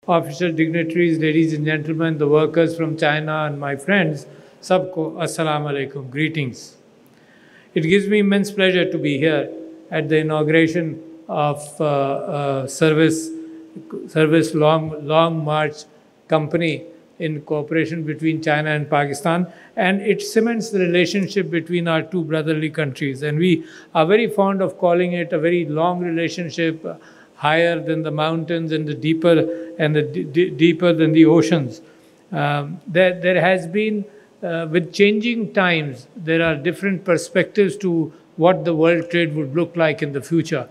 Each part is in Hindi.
official dignitaries, ladies and gentlemen, the workers from China and my friends, sabko assalamu alaikum, greetings. It gives me immense pleasure to be here at the inauguration of Service Long March Company in cooperation between China and Pakistan, and it cements the relationship between our two brotherly countries. And we are very fond of calling it a very long relationship, higher than the mountains and the deeper deeper than the oceans. There has been, with changing times, there are different perspectives to what the world trade would look like in the future.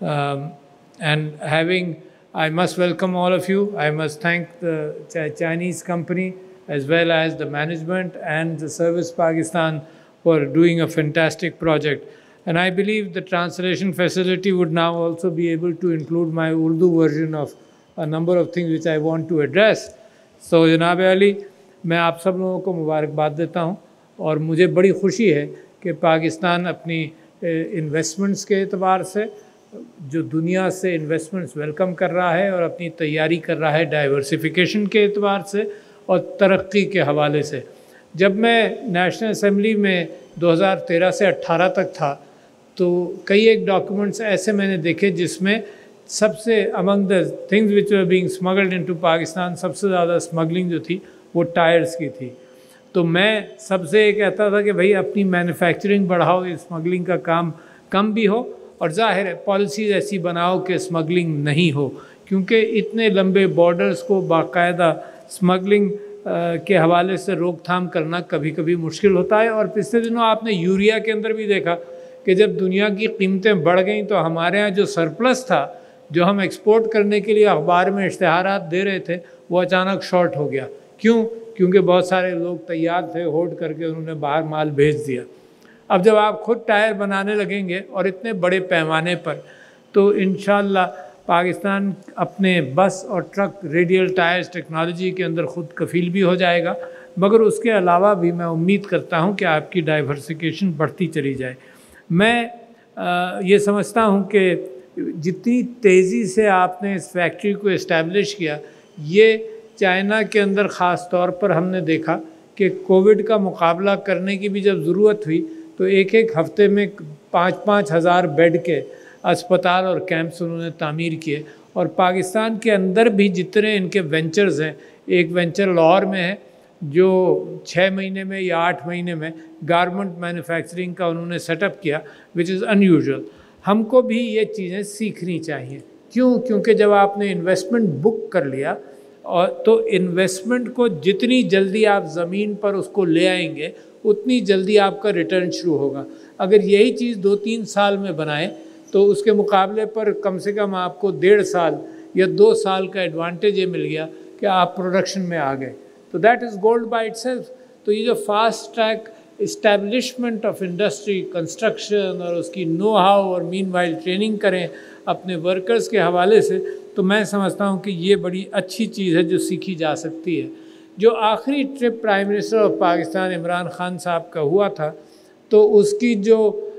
I must welcome all of you. I must thank the Chinese company as well as the management and the Service Pakistan for doing a fantastic project. And I believe the translation facility would now also be able to include my Urdu version of a number of things which I want to address. So जनाब अली, मैं आप सब लोगों को मुबारकबाद देता हूँ और मुझे बड़ी खुशी है कि पाकिस्तान अपनी इन्वेस्टमेंट्स के एतबार से जो दुनिया से इन्वेस्टमेंट्स वेलकम कर रहा है और अपनी तैयारी कर रहा है डाइवर्सिफिकेशन के एतबार से और तरक्की के हवाले से। जब मैं नेशनल असेंबली में 2013 से 18 तक था तो कई एक डॉक्यूमेंट्स ऐसे मैंने देखे जिसमें सबसे among the things which were being smuggled into Pakistan, सबसे ज़्यादा स्मगलिंग जो थी वो टायर्स की थी। तो मैं सबसे ये कहता था कि भाई अपनी मैन्युफैक्चरिंग बढ़ाओ, स्मगलिंग का काम कम भी हो और ज़ाहिर है पॉलिसीज़ ऐसी बनाओ कि स्मगलिंग नहीं हो, क्योंकि इतने लंबे बॉर्डर्स को बाकायदा स्मगलिंग के हवाले से रोकथाम करना कभी कभी मुश्किल होता है। और पिछले दिनों आपने यूरिया के अंदर भी देखा कि जब दुनिया की कीमतें बढ़ गईं तो हमारे यहाँ जो सरप्लस था, जो हम एक्सपोर्ट करने के लिए अखबार में इश्तिहारात दे रहे थे, वो अचानक शॉर्ट हो गया। क्यों? क्योंकि बहुत सारे लोग तैयार थे, होल्ड करके उन्होंने बाहर माल भेज दिया। अब जब आप खुद टायर बनाने लगेंगे और इतने बड़े पैमाने पर, तो इंशाअल्लाह पाकिस्तान अपने बस और ट्रक रेडियल टायर्स टेक्नोलॉजी के अंदर ख़ुद कफ़ील भी हो जाएगा। मगर उसके अलावा भी मैं उम्मीद करता हूँ कि आपकी डाइवर्सिफिकेशन बढ़ती चली जाए। मैं ये समझता हूँ कि जितनी तेज़ी से आपने इस फैक्ट्री को इस्टेब्लिश किया, ये चाइना के अंदर ख़ास तौर पर हमने देखा कि कोविड का मुकाबला करने की भी जब ज़रूरत हुई तो एक एक हफ़्ते में 5-5 हज़ार बेड के अस्पताल और कैंप्स उन्होंने तामीर किए। और पाकिस्तान के अंदर भी जितने इनके वेंचर्स हैं, एक वेंचर लाहौर में है जो 6 महीने में या 8 महीने में गारमेंट मैन्युफैक्चरिंग का उन्होंने सेटअप किया, विच इज़ अनयूजुअल। हमको भी ये चीज़ें सीखनी चाहिए। क्यों? क्योंकि जब आपने इन्वेस्टमेंट बुक कर लिया और तो इन्वेस्टमेंट को जितनी जल्दी आप ज़मीन पर उसको ले आएंगे उतनी जल्दी आपका रिटर्न शुरू होगा। अगर यही चीज़ 2-3 साल में बनाएं तो उसके मुकाबले पर कम से कम आपको 1.5 साल या 2 साल का एडवांटेज ये मिल गया कि आप प्रोडक्शन में आ गए। तो that is gold by itself. तो ये जो fast track establishment of industry, construction और उसकी नो हाउ और मीनवाइल ट्रेनिंग करें अपने वर्कर्स के हवाले से, तो मैं समझता हूँ कि ये बड़ी अच्छी चीज़ है जो सीखी जा सकती है। जो आखिरी trip prime minister of Pakistan Imran Khan साहब का हुआ था, तो उसकी जो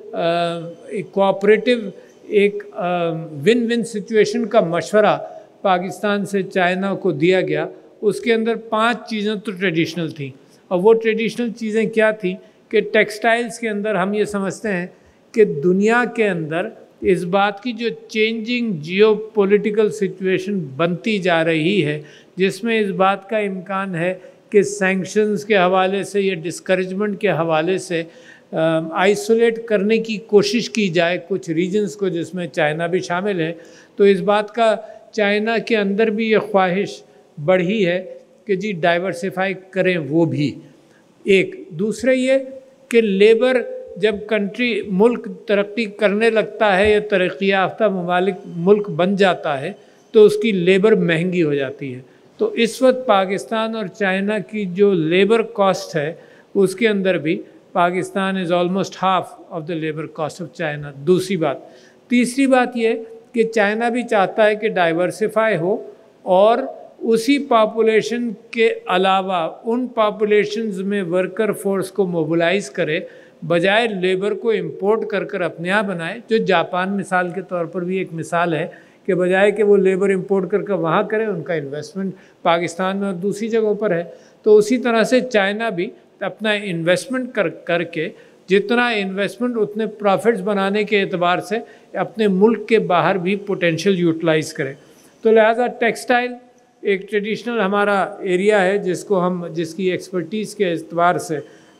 कोऑपरेटिव एक विन विन सिचुएशन का मशवरा पाकिस्तान से चाइना को दिया गया, उसके अंदर 5 चीज़ें तो ट्रेडिशनल थी। और वो ट्रेडिशनल चीज़ें क्या थी कि टेक्सटाइल्स के अंदर हम ये समझते हैं कि दुनिया के अंदर इस बात की जो चेंजिंग जियोपॉलिटिकल सिचुएशन बनती जा रही है, जिसमें इस बात का इम्कान है कि सैंक्शंस के हवाले से या डिस्करेजमेंट के हवाले से आइसोलेट करने की कोशिश की जाए कुछ रीजन्स को, जिसमें चाइना भी शामिल है। तो इस बात का चाइना के अंदर भी ये ख्वाहिश बढ़ी है कि जी डाइवर्सिफाई करें वो भी। एक दूसरे ये कि लेबर जब मुल्क तरक्की करने लगता है या तरक्की याफ्ता मुल्क बन जाता है तो उसकी लेबर महंगी हो जाती है। तो इस वक्त पाकिस्तान और चाइना की जो लेबर कॉस्ट है उसके अंदर भी Pakistan is almost half of the labour cost of China. दूसरी बात। तीसरी बात ये कि चाइना भी चाहता है कि डाइवर्सिफाई हो और उसी पॉपुलेशन के अलावा उन पॉपुलेशंस में वर्कर फोर्स को मोबिलाइज़ करे, बजाय लेबर को इंपोर्ट कर कर अपने यहाँ बनाए। जो जापान मिसाल के तौर पर भी एक मिसाल है कि बजाय कि वो लेबर इंपोर्ट करके वहाँ करें, उनका इन्वेस्टमेंट पाकिस्तान में और दूसरी जगहों पर है। तो उसी तरह से चाइना भी अपना इन्वेस्टमेंट करके जितना इन्वेस्टमेंट उतने प्रॉफिट्स बनाने के एतबार से अपने मुल्क के बाहर भी पोटेंशियल यूटिलाइज करें। तो लिहाजा टेक्सटाइल एक ट्रेडिशनल हमारा एरिया है जिसकी एक्सपर्टीज़ के एतबार से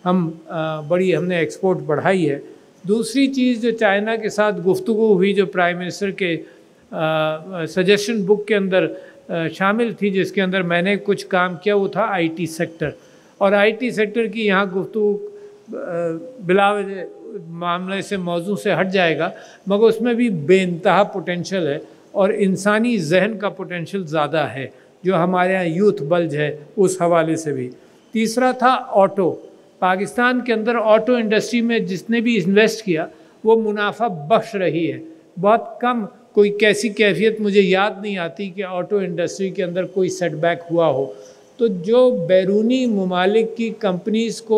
हमने एक्सपोर्ट बढ़ाई है। दूसरी चीज़ जो चाइना के साथ गुफ्तगू हुई, जो प्राइम मिनिस्टर के सजेशन बुक के अंदर शामिल थी, जिसके अंदर मैंने कुछ काम किया, वो था आईटी सेक्टर। और आईटी सेक्टर की यहाँ गुफ्तगू बिलावजह मामले से मौजू से हट जाएगा, मगर उसमें भी बेइंतहा पोटेंशल है और इंसानी जहन का पोटेंशल ज़्यादा है, जो हमारे यहाँ यूथ बल्ज है उस हवाले से भी। तीसरा था ऑटो। पाकिस्तान के अंदर ऑटो इंडस्ट्री में जिसने भी इन्वेस्ट किया वो मुनाफा बख्श रही है। बहुत कम कोई कैसी कैफियत मुझे याद नहीं आती कि ऑटो इंडस्ट्री के अंदर कोई सेटबैक हुआ हो। तो जो बैरूनी ममालिक की कंपनीज़ को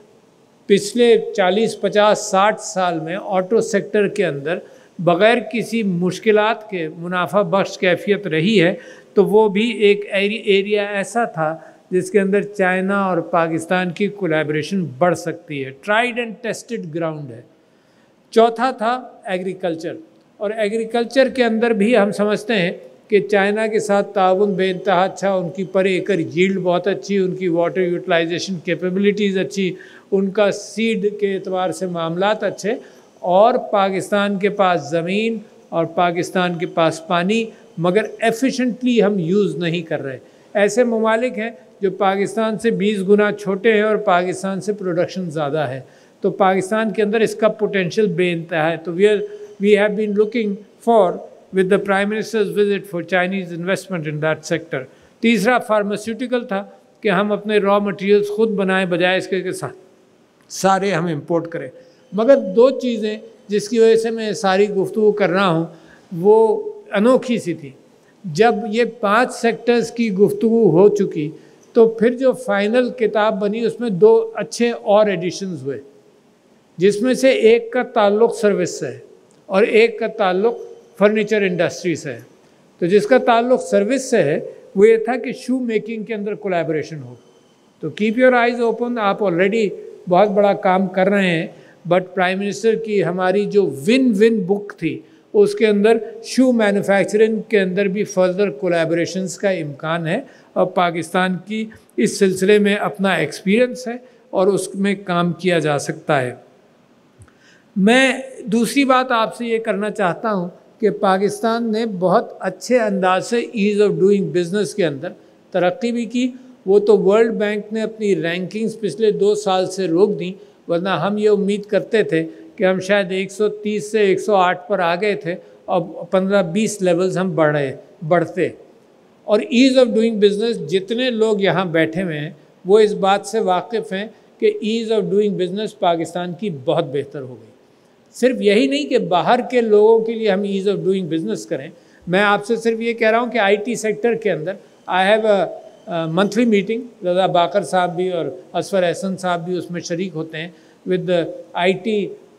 पिछले 40, 50, 60 साल में ऑटो सेक्टर के अंदर बग़ैर किसी मुश्किलात के मुनाफा बख्श कैफियत रही है, तो वो भी एक एरिया ऐसा था जिसके अंदर चाइना और पाकिस्तान की कोलैबोरेशन बढ़ सकती है। ट्राइड एंड टेस्टेड ग्राउंड है। चौथा था एग्रीकल्चर, और एग्रीकल्चर के अंदर भी हम समझते हैं कि चाइना के साथ ताउन बेइंतहा अच्छा, उनकी पर एकड़ यील्ड बहुत अच्छी, उनकी वाटर यूटिलाइजेशन कैपेबिलिटीज़ अच्छी, उनका सीड के एतबार से मामलात अच्छे, और पाकिस्तान के पास ज़मीन और पाकिस्तान के पास पानी, मगर एफिशिएंटली हम यूज़ नहीं कर रहे। ऐसे ममालिक हैं जो पाकिस्तान से 20 गुना छोटे हैं और पाकिस्तान से प्रोडक्शन ज़्यादा है, तो पाकिस्तान के अंदर इसका पोटेंशियल बेइंतहा है। तो we have been looking for with the prime minister's visit for Chinese investment in that sector. तीसरा फार्मास्यूटिकल था कि हम अपने रॉ मटेरियल्स खुद बनाएं बजाय इसके के साथ सारे हम इंपोर्ट करें। मगर दो चीज़ें जिसकी वजह से मैं सारी गुफ्तगू कर रहा हूँ वो अनोखी सी थी। जब ये 5 सेक्टर्स की गुफ्तगू हो चुकी तो फिर जो फाइनल किताब बनी उसमें 2 अच्छे और एडिशंस हुए, जिसमें से एक का ताल्लुक़ सर्विस से है और एक का ताल्लुक़ फर्नीचर इंडस्ट्री से है। तो जिसका ताल्लुक़ सर्विस से है वो ये था कि शू मेकिंग के अंदर कोलैबोरेशन हो। तो कीप योर आइज़ ओपन, आप ऑलरेडी बहुत बड़ा काम कर रहे हैं, बट प्राइम मिनिस्टर की हमारी जो विन विन बुक थी उसके अंदर शू मैन्युफैक्चरिंग के अंदर भी फर्दर कोलैबोरेशंस का इम्कान है, और पाकिस्तान की इस सिलसिले में अपना एक्सपीरियंस है और उसमें काम किया जा सकता है। मैं दूसरी बात आपसे ये करना चाहता हूँ कि पाकिस्तान ने बहुत अच्छे अंदाज से ईज़ ऑफ डूइंग बिज़नेस के अंदर तरक्की भी की। वो तो वर्ल्ड बैंक ने अपनी रैंकिंग्स पिछले 2 साल से रोक दी, वरना हम ये उम्मीद करते थे कि हम शायद 130 से 108 पर आ गए थे और 15-20 लेवल्स हम बढ़ते। और ईज़ ऑफ डूइंग बिज़नेस, जितने लोग यहाँ बैठे हुए हैं वो इस बात से वाकिफ़ हैं कि ease of doing business Pakistan की बहुत बेहतर हो गई। सिर्फ यही नहीं कि बाहर के लोगों के लिए हम ईज़ ऑफ डूइंग बिज़नेस करें, मैं आपसे सिर्फ ये कह रहा हूँ कि आईटी सेक्टर के अंदर I have a monthly meeting, Raza Baqar साहब भी और असफर एहसन साहब भी उसमें शरीक होते हैं, with IT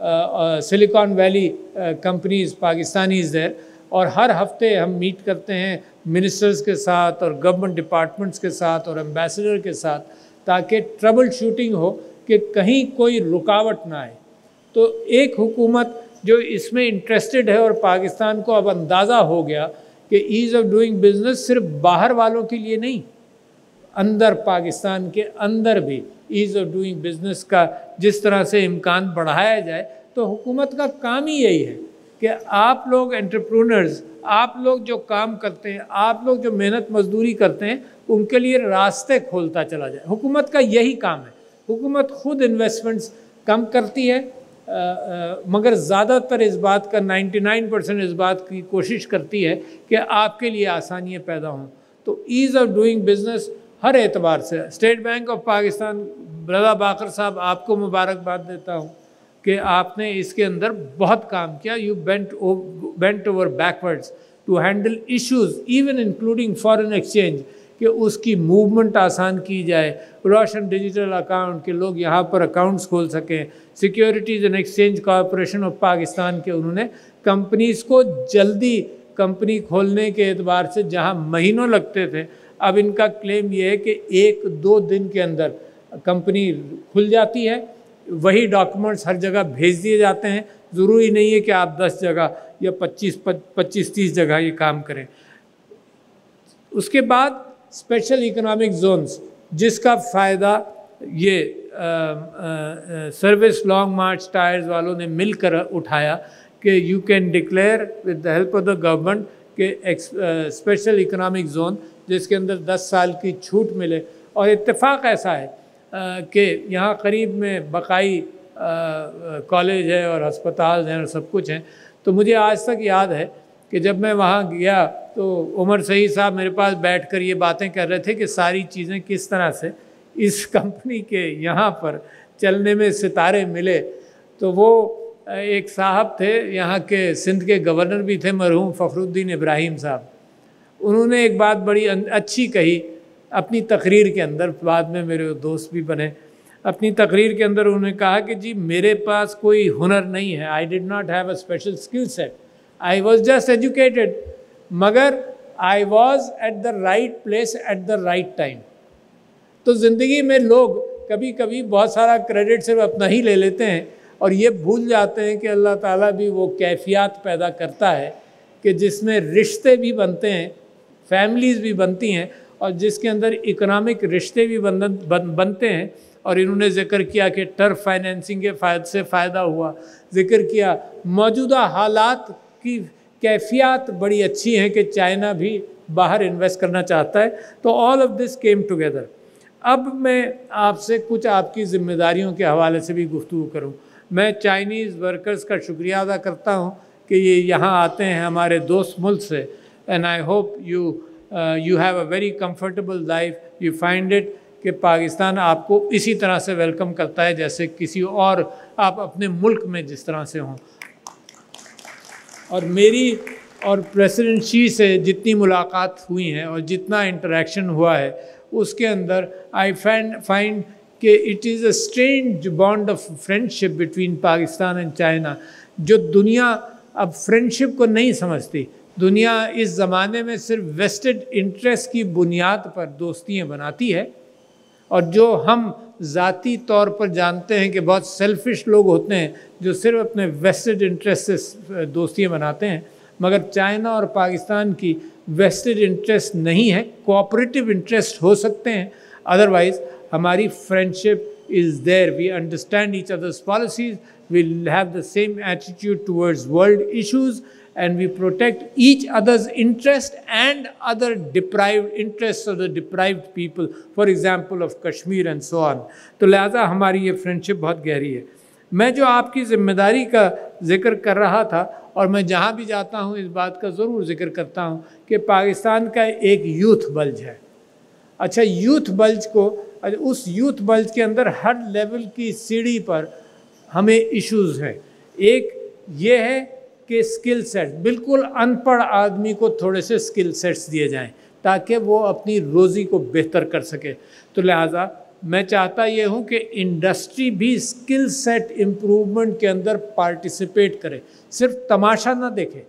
Silicon Valley companies Pakistanis there, और हर हफ्ते हम मीट करते हैं मिनिस्टर्स के साथ और गवर्नमेंट डिपार्टमेंट्स के साथ और एम्बेसडर के साथ, ताकि ट्रबल शूटिंग हो कि कहीं कोई रुकावट ना आए। तो एक हुकूमत जो इसमें इंटरेस्टेड है, और पाकिस्तान को अब अंदाज़ा हो गया कि ईज़ ऑफ डूइंग बिज़नेस सिर्फ बाहर वालों के लिए नहीं, अंदर पाकिस्तान के अंदर भी ईज़ ऑफ डूइंग बिज़नेस का जिस तरह से इम्कान बढ़ाया जाए, तो हुकूमत का काम ही यही है कि आप लोग एंटरप्रेन्योर्स, आप लोग जो काम करते हैं, आप लोग जो मेहनत मजदूरी करते हैं, उनके लिए रास्ते खोलता चला जाए। हुकूमत का यही काम है। हुकूमत खुद इन्वेस्टमेंट्स कम करती है, मगर ज़्यादातर इस बात का 99% इस बात की कोशिश करती है कि आपके लिए आसानियाँ पैदा हों। तो ईज़ ऑफ डूइंग बिज़नेस हर एतबार से, State Bank of Pakistan, Raza Baqar साहब, आपको मुबारकबाद देता हूँ कि आपने इसके अंदर बहुत काम किया। You bent over backwards to handle issues even including foreign exchange, कि उसकी मूवमेंट आसान की जाए, रोशन डिजिटल अकाउंट के लोग यहाँ पर अकाउंट्स खोल सकें। Securities and Exchange Corporation of Pakistan के उन्होंने कंपनीज़ को जल्दी कंपनी खोलने के एतबार से जहां महीनों लगते थे, अब इनका क्लेम ये है कि 1-2 दिन के अंदर कंपनी खुल जाती है। वही डॉक्यूमेंट्स हर जगह भेज दिए जाते हैं। ज़रूरी नहीं है कि आप 10 जगह या 25-30 जगह ये काम करें। उसके बाद स्पेशल इकोनॉमिक जोन्स, जिसका फ़ायदा ये सर्विस लॉन्ग मार्च टायर्स वालों ने मिलकर उठाया कि you can declare with the help of the government के स्पेशल इकोनॉमिक जोन, जिसके अंदर 10 साल की छूट मिले। और इत्तेफाक ऐसा है कि यहाँ करीब में बकाई कॉलेज है और अस्पताल हैं और सब कुछ हैं। तो मुझे आज तक याद है कि जब मैं वहाँ गया तो उमर सईद साहब मेरे पास बैठकर ये बातें कर रहे थे कि सारी चीज़ें किस तरह से इस कंपनी के यहाँ पर चलने में सितारे मिले। तो वो एक साहब थे, यहाँ के सिंध के गवर्नर भी थे, मरहूम फ़खरुद्दीन इब्राहिम साहब। उन्होंने एक बात बड़ी अच्छी कही अपनी तकरीर के अंदर, बाद में मेरे दोस्त भी बने। अपनी तकरीर के अंदर उन्होंने कहा कि जी मेरे पास कोई हुनर नहीं है, I did not have a special skill set, I was just educated, मगर I was at the right place at the right time. तो ज़िंदगी में लोग कभी कभी बहुत सारा क्रेडिट सिर्फ अपना ही ले लेते हैं और ये भूल जाते हैं कि अल्लाह ताला भी वो कैफियत पैदा करता है कि जिसमें रिश्ते भी बनते हैं, फैमिलीज़ भी बनती हैं, और जिसके अंदर इकोनॉमिक रिश्ते भी बनते हैं। और इन्होंने ज़िक्र किया कि टर्फ फाइनेंसिंग के से फ़ायदा हुआ, ज़िक्र किया मौजूदा हालात की कैफियत बड़ी अच्छी है कि चाइना भी बाहर इन्वेस्ट करना चाहता है। तो all of this came together. अब मैं आपसे कुछ आपकी ज़िम्मेदारियों के हवाले से भी गुफ्तगू करूँ। मैं चाइनीज़ वर्कर्स का शुक्रिया अदा करता हूँ कि ये यहाँ आते हैं हमारे दोस्त मुल्क से, and I hope you have a very comfortable life, you find it कि पाकिस्तान आपको इसी तरह से वेलकम करता है जैसे किसी और आप अपने मुल्क में जिस तरह से हों। और मेरी और प्रेसिडेंट शी से जितनी मुलाकात हुई हैं और जितना इंटरेक्शन हुआ है उसके अंदर आई फाइंड कि it is a strange bond of friendship between Pakistan and China, जो दुनिया अब फ्रेंडशिप को नहीं समझती। दुनिया इस ज़माने में सिर्फ वेस्टेड इंटरेस्ट की बुनियाद पर दोस्तियाँ बनाती है, और जो हम ज़ाती तौर पर जानते हैं कि बहुत सेल्फिश लोग होते हैं जो सिर्फ अपने वेस्टेड इंटरेस्ट से दोस्तियाँ बनाते हैं। मगर चाइना और पाकिस्तान की वेस्टेड इंटरेस्ट नहीं है, कोऑपरेटिव इंटरेस्ट हो सकते हैं। अदरवाइज़ हमारी friendship is there, we understand each others policies, we have the same attitude towards world issues, and we protect each other's interest and other deprived interests of the deprived people, for example of Kashmir and so on. तो लिहाजा हमारी ये फ्रेंडशिप बहुत गहरी है। मैं जो आपकी ज़िम्मेदारी का जिक्र कर रहा था, और मैं जहाँ भी जाता हूँ इस बात का ज़रूर जिक्र करता हूँ कि पाकिस्तान का एक यूथ बल्ज है। अच्छा, यूथ बल्ज को, उस यूथ बल्ज के अंदर हर लेवल की सीढ़ी पर हमें इश्यूज़ हैं। एक ये है कि स्किल सेट, बिल्कुल अनपढ़ आदमी को थोड़े से स्किल सेट्स दिए जाएं ताकि वो अपनी रोज़ी को बेहतर कर सके। तो लिहाजा मैं चाहता ये हूँ कि इंडस्ट्री भी स्किल सेट इम्प्रूवमेंट के अंदर पार्टिसिपेट करे, सिर्फ तमाशा ना देखे,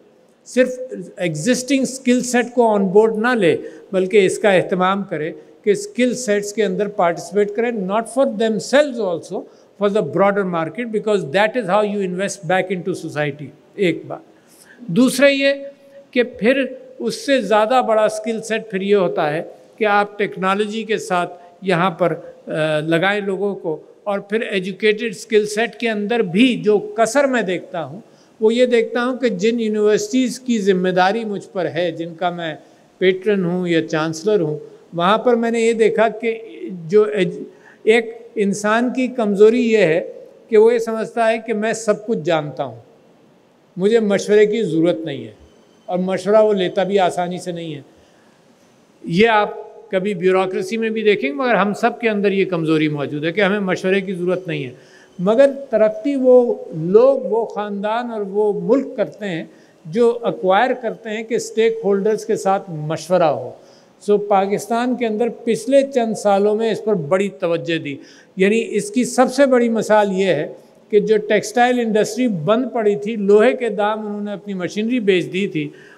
सिर्फ एग्जिस्टिंग स्किल सेट को ऑन बोर्ड ना ले, बल्कि इसका एहतमाम करे कि स्किल सेट्स के अंदर पार्टिसिपेट करें, not for themselves also, for the broader market, because that is how you invest back into society. एक बात। दूसरा ये कि फिर उससे ज़्यादा बड़ा स्किल सेट फिर ये होता है कि आप टेक्नोलॉजी के साथ यहाँ पर लगाएं लोगों को, और फिर एजुकेटेड स्किल सेट के अंदर भी जो कसर मैं देखता हूँ वो ये देखता हूँ कि जिन यूनिवर्सिटीज़ की ज़िम्मेदारी मुझ पर है, जिनका मैं पेट्रन हूँ या चांसलर हूँ, वहाँ पर मैंने ये देखा कि जो एक इंसान की कमज़ोरी ये है कि वो ये समझता है कि मैं सब कुछ जानता हूँ, मुझे मशवरे की ज़रूरत नहीं है, और मशवरा वो लेता भी आसानी से नहीं है। ये आप कभी ब्यूरोक्रेसी में भी देखेंगे, मगर हम सब के अंदर ये कमज़ोरी मौजूद है कि हमें मशवरे की ज़रूरत नहीं है। मगर तरक्की वो लोग, वो ख़ानदान और वो मुल्क करते हैं जो एक्वायर करते हैं कि स्टेक होल्डर्स के साथ मशवरा हो। सो पाकिस्तान के अंदर पिछले चंद सालों में इस पर बड़ी तवज्जो दी। यानी इसकी सबसे बड़ी मिसाल ये है कि जो टेक्सटाइल इंडस्ट्री बंद पड़ी थी, लोहे के दाम उन्होंने अपनी मशीनरी बेच दी थी,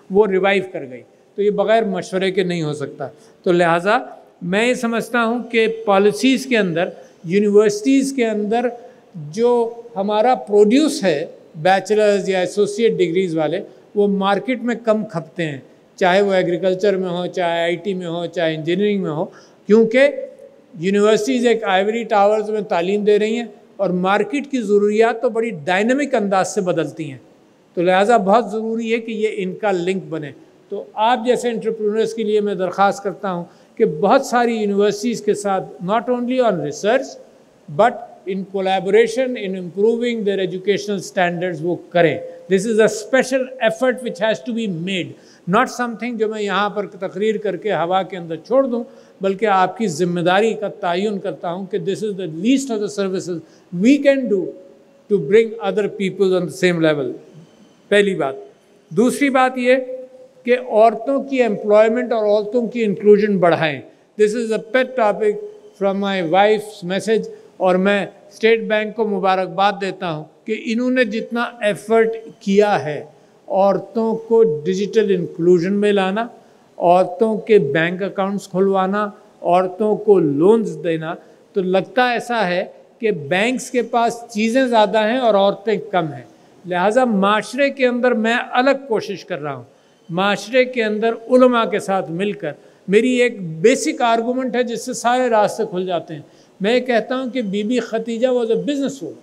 वो रिवाइव कर गई। तो ये बग़ैर मशवरे के नहीं हो सकता। तो लिहाजा मैं ये समझता हूँ कि पॉलिसीज़ के अंदर, यूनिवर्सिटीज़ के अंदर जो हमारा प्रोड्यूस है बैचलर्स या एसोसिएट डिग्रीज़ वाले, वो मार्केट में कम खपते हैं, चाहे वो एग्रीकल्चर में हो, चाहे आईटी में हो, चाहे इंजीनियरिंग में हो, क्योंकि यूनिवर्सिटीज़ एक आइवरी टावर्स में तालीम दे रही हैं और मार्केट की ज़रूरियात तो बड़ी डायनामिक अंदाज से बदलती हैं। तो लिहाजा बहुत ज़रूरी है कि ये इनका लिंक बने। तो आप जैसे एंटरप्रेन्योर्स के लिए मैं दरख्वास्त करता हूँ कि बहुत सारी यूनिवर्सिटीज़ के साथ not only on research but in collaboration in improving their educational standards वो करें। This is a special effort which has to be made, not something जो मैं यहाँ पर तकरीर करके हवा के अंदर छोड़ दूँ, बल्कि आपकी ज़िम्मेदारी का तयन करता हूँ कि this is the least of the services we can do to bring other people on the same level. पहली बात। दूसरी बात ये कि औरतों की एम्प्लॉयमेंट और औरतों की इंक्लूजन बढ़ाएं। This is a pet topic from my wife's message, और मैं स्टेट बैंक को मुबारकबाद देता हूँ कि इन्होंने जितना एफर्ट किया है औरतों को डिजिटल इंक्लूजन में लाना, औरतों के बैंक अकाउंट्स खुलवाना, औरतों को लोन्स देना, तो लगता ऐसा है कि बैंक्स के पास चीज़ें ज़्यादा हैं और औरतें कम हैं। लिहाजा माशरे के अंदर मैं अलग कोशिश कर रहा हूँ, माशरे के अंदर उलमा के साथ मिलकर। मेरी एक बेसिक आर्गूमेंट है जिससे सारे रास्ते खुल जाते हैं। मैं कहता हूँ कि Bibi Khadija was a business woman.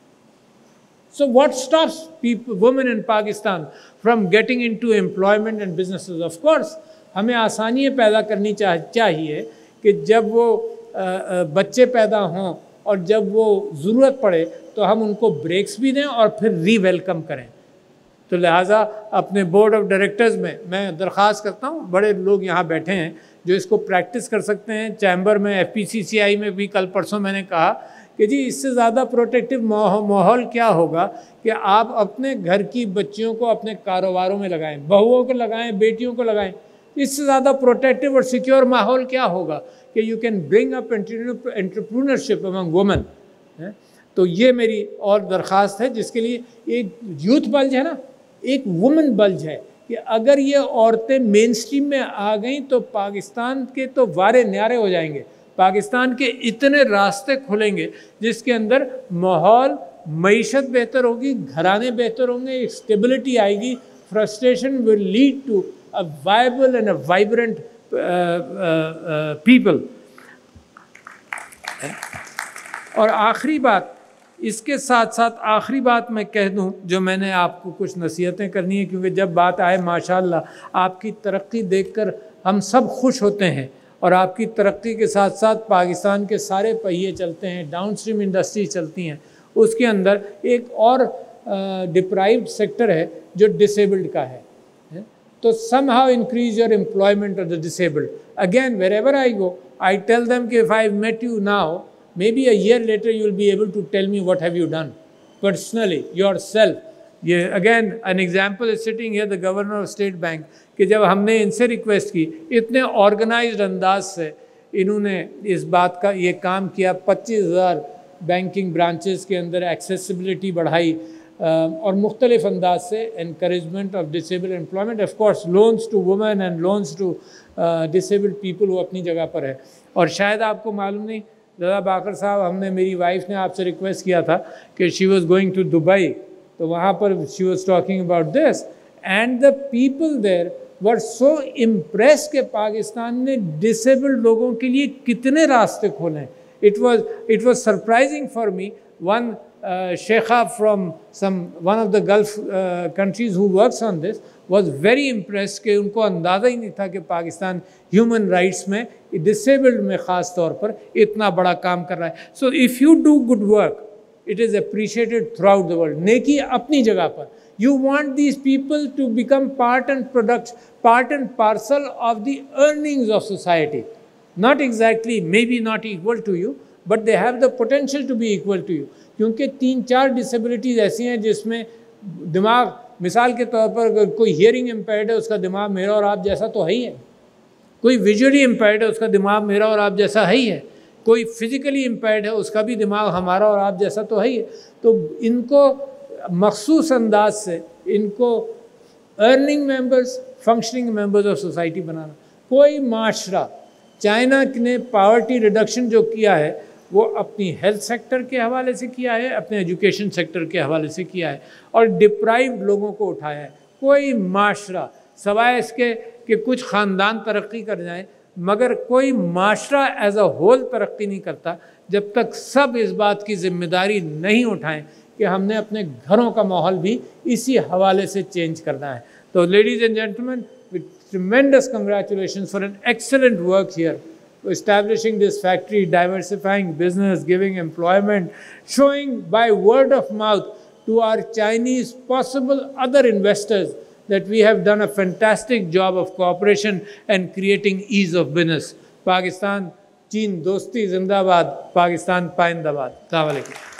So what stops people, women in Pakistan from getting into employment and businesses? Of course, हमें आसानियाँ पैदा करनी चाहिए कि जब वो बच्चे पैदा हों और जब वो ज़रूरत पड़े तो हम उनको ब्रेक्स भी दें और फिर रीवेलकम करें। तो लिहाजा अपने बोर्ड ऑफ डायरेक्टर्स में मैं दरख्वास्त करता हूँ, बड़े लोग यहाँ बैठे हैं जो इसको प्रैक्टिस कर सकते हैं। चैम्बर में, FPCCI में भी कल परसों मैंने कहा कि जी इससे ज़्यादा प्रोटेक्टिव माहौल क्या होगा कि आप अपने घर की बच्चियों को अपने कारोबारों में लगाएं, बहुओं को लगाएं, बेटियों को लगाएं। इससे ज़्यादा प्रोटेक्टिव और सिक्योर माहौल क्या होगा कि you can bring up entrepreneurship among women. तो ये मेरी और दरख्वास्त है, जिसके लिए एक यूथ बल्ज है ना, एक वुमेन बल्ज है कि अगर ये औरतें मेन स्ट्रीम में आ गई तो पाकिस्तान के तो वारे न्यारे हो जाएंगे, पाकिस्तान के इतने रास्ते खुलेंगे जिसके अंदर माहौल, मईशत बेहतर होगी, घराने बेहतर होंगे, एक स्टेबिलिटी आएगी, frustration will lead to a viable and a vibrant people. और आखिरी बात, इसके साथ साथ आखिरी बात मैं कह दूं, जो मैंने आपको कुछ नसीहतें करनी है, क्योंकि जब बात आए माशाल्लाह आपकी तरक्की देखकर हम सब खुश होते हैं और आपकी तरक्की के साथ साथ पाकिस्तान के सारे पहिए चलते हैं, डाउन स्ट्रीम इंडस्ट्रीज चलती हैं। उसके अंदर एक और डिप्राइव्ड सेक्टर है जो डिसेबल्ड का है। तो somehow increase your employment of the disabled. Again, wherever I go, I tell them कि if I met you now, maybe a year later you will be able to tell me what have you done personally, yourself. ये again an example is sitting here, the governor of State Bank, कि जब हमने इनसे रिक्वेस्ट की, इतने ऑर्गेनाइज्ड अंदाज से इन्होंने इस बात का ये काम किया, 25,000 बैंकिंग ब्रांचेस के अंदर एक्सेसिबिलिटी बढ़ाई और मुख्तलिफ अंदाज से encouragement of disable employment, of course loans to women and loans to disabled people, वो अपनी जगह पर है। और शायद आपको मालूम नहीं, दादा बाकर साहब, हमने, मेरी वाइफ ने आपसे रिक्वेस्ट किया था कि she was going to Dubai, तो वहाँ पर she was talking about this and the people there were so impress के पाकिस्तान ने डिसेबल्ड लोगों के लिए कितने रास्ते खोले। It was surprising for me. One sheikha from one of the Gulf countries who works on this was very impressed कि उनको अंदाज़ा ही नहीं था कि पाकिस्तान ह्यूमन राइट्स में डिसेबल्ड में ख़ास तौर पर इतना बड़ा काम कर रहा है। So if you do good work, it is appreciated throughout the world. नेकी अपनी जगह पर, you want these people to become part and parcel of the earnings of society. Not exactly, maybe not equal to you, but they have the potential to be equal to you. क्योंकि 3-4 डिसेबिलिटीज़ ऐसी हैं जिसमें दिमाग, मिसाल के तौर पर अगर कोई हियरिंग इम्पेयर्ड है, उसका दिमाग मेरा और आप जैसा तो है ही है। कोई विजुअली इम्पेयर्ड है, उसका दिमाग मेरा और आप जैसा है ही है। कोई फिज़िकली इम्पेयर्ड है, उसका भी दिमाग हमारा और आप जैसा तो है ही है। तो इनको मखसूस अंदाज से, इनको earning members functioning members of society बनाना। कोई माशरा, चाइना ने पावर्टी रिडक्शन जो किया है वो अपनी हेल्थ सेक्टर के हवाले से किया है, अपने एजुकेशन सेक्टर के हवाले से किया है और डिप्राइव्ड लोगों को उठाया है। कोई माशरा, सवाए इसके कि कुछ ख़ानदान तरक्की कर जाएं, मगर कोई माशरा एज अ होल तरक्की नहीं करता जब तक सब इस बात की जिम्मेदारी नहीं उठाएं कि हमने अपने घरों का माहौल भी इसी हवाले से चेंज करना है। तो ladies and gentleman, with tremendous congratulations for an excellent work here, establishing this factory, diversifying business, giving employment, showing by word of mouth to our Chinese possible other investors that we have done a fantastic job of cooperation and creating ease of business. Pakistan, Cheen dosti zindabad, Pakistan paindabad. Assalamu alaikum.